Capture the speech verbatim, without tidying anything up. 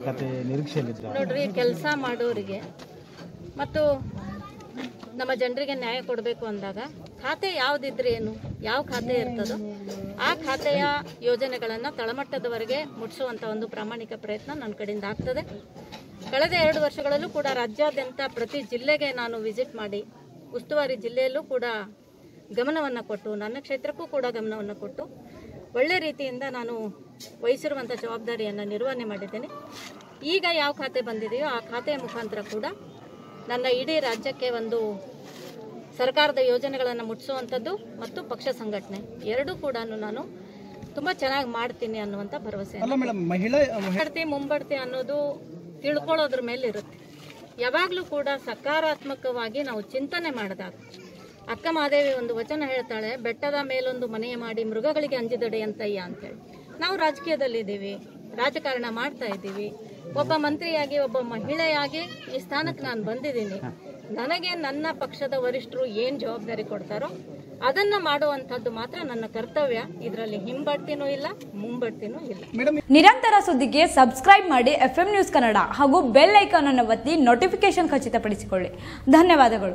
ನೋಡ್ರಿ, ಕೆಲಸ ಮಾಡೋರಿಗೆ ಮತ್ತು ನಮ್ಮ ಜನರಿಗೆ ನ್ಯಾಯ ಕೊಡಬೇಕು ಅಂದಾಗ ಖಾತೆ ಯಾವುದಿದ್ರೆ ಏನು, ಯಾವ ಖಾತೆ ಇರ್ತದೋ ಆ ಖಾತೆಯ ಯೋಜನೆಗಳನ್ನು ತಳಮಟ್ಟದವರೆಗೆ ಮುಟ್ಟಿಸುವಂಥ ಒಂದು ಪ್ರಾಮಾಣಿಕ ಪ್ರಯತ್ನ ನನ್ನ ಕಡೆಯಿಂದ ಆಗ್ತದೆ. ಕಳೆದ ಎರಡು ವರ್ಷಗಳಲ್ಲೂ ಕೂಡ ರಾಜ್ಯಾದ್ಯಂತ ಪ್ರತಿ ಜಿಲ್ಲೆಗೆ ನಾನು ವಿಸಿಟ್ ಮಾಡಿ ಉಸ್ತುವಾರಿ ಜಿಲ್ಲೆಯಲ್ಲೂ ಕೂಡ ಗಮನವನ್ನು ಕೊಟ್ಟು, ನನ್ನ ಕ್ಷೇತ್ರಕ್ಕೂ ಕೂಡ ಗಮನವನ್ನು ಕೊಟ್ಟು ಒಳ್ಳೆ ರೀತಿಯಿಂದ ನಾನು ವಹಿಸಿರುವಂಥ ಜವಾಬ್ದಾರಿಯನ್ನು ನಿರ್ವಹಣೆ ಮಾಡಿದ್ದೇನೆ. ಈಗ ಯಾವ ಖಾತೆ ಬಂದಿದೆಯೋ ಆ ಖಾತೆಯ ಮುಖಾಂತರ ಕೂಡ ನನ್ನ ಇಡೀ ರಾಜ್ಯಕ್ಕೆ ಒಂದು ಸರ್ಕಾರದ ಯೋಜನೆಗಳನ್ನು ಮುಟ್ಟಿಸುವಂಥದ್ದು ಮತ್ತು ಪಕ್ಷ ಸಂಘಟನೆ ಎರಡೂ ಕೂಡ ನಾನು ತುಂಬ ಚೆನ್ನಾಗಿ ಮಾಡ್ತೀನಿ ಅನ್ನುವಂಥ ಭರವಸೆ. ಬಡ್ತಿ ಮುಂಬಡ್ತಿ ಅನ್ನೋದು ತಿಳ್ಕೊಳ್ಳೋದ್ರ ಮೇಲೆ ಇರುತ್ತೆ. ಯಾವಾಗಲೂ ಕೂಡ ಸಕಾರಾತ್ಮಕವಾಗಿ ನಾವು ಚಿಂತನೆ ಮಾಡಿದಾಗ, ಅಕ್ಕ ಮಹಾದೇವಿ ಒಂದು ವಚನ ಹೇಳ್ತಾಳೆ, ಬೆಟ್ಟದ ಮೇಲೊಂದು ಮನೆಯ ಮಾಡಿ ಮೃಗಗಳಿಗೆ ಅಂಜಿದಡೆ ಅಂತಯ್ಯ ಅಂತೇಳಿ. ನಾವು ರಾಜಕೀಯದಲ್ಲಿದ್ದೀವಿ, ರಾಜಕಾರಣ ಮಾಡ್ತಾ ಇದ್ದೀವಿ. ಒಬ್ಬ ಮಂತ್ರಿಯಾಗಿ, ಒಬ್ಬ ಮಹಿಳೆಯಾಗಿ ಈ ಸ್ಥಾನಕ್ಕೆ ನಾನು ಬಂದಿದ್ದೀನಿ. ನನಗೆ ನನ್ನ ಪಕ್ಷದ ವರಿಷ್ಠರು ಏನು ಜವಾಬ್ದಾರಿ ಕೊಡ್ತಾರೋ ಅದನ್ನ ಮಾಡುವಂತದ್ದು ಮಾತ್ರ ನನ್ನ ಕರ್ತವ್ಯ. ಇದರಲ್ಲಿ ಹಿಂಬಡ್ತಿನೂ ಇಲ್ಲ, ಮುಂಬಡ್ತಿನೂ ಇಲ್ಲ. ನಿರಂತರ ಸುದ್ದಿಗೆ ಸಬ್ಸ್ಕ್ರೈಬ್ ಮಾಡಿ ಎಫ್ ಎಂ ನ್ಯೂಸ್ ಕನ್ನಡ ಹಾಗೂ ಬೆಲ್ ಐಕಾನ್ ಅನ್ನು ಒತ್ತಿ ನೋಟಿಫಿಕೇಶನ್ ಖಚಿತಪಡಿಸಿಕೊಳ್ಳಿ. ಧನ್ಯವಾದಗಳು.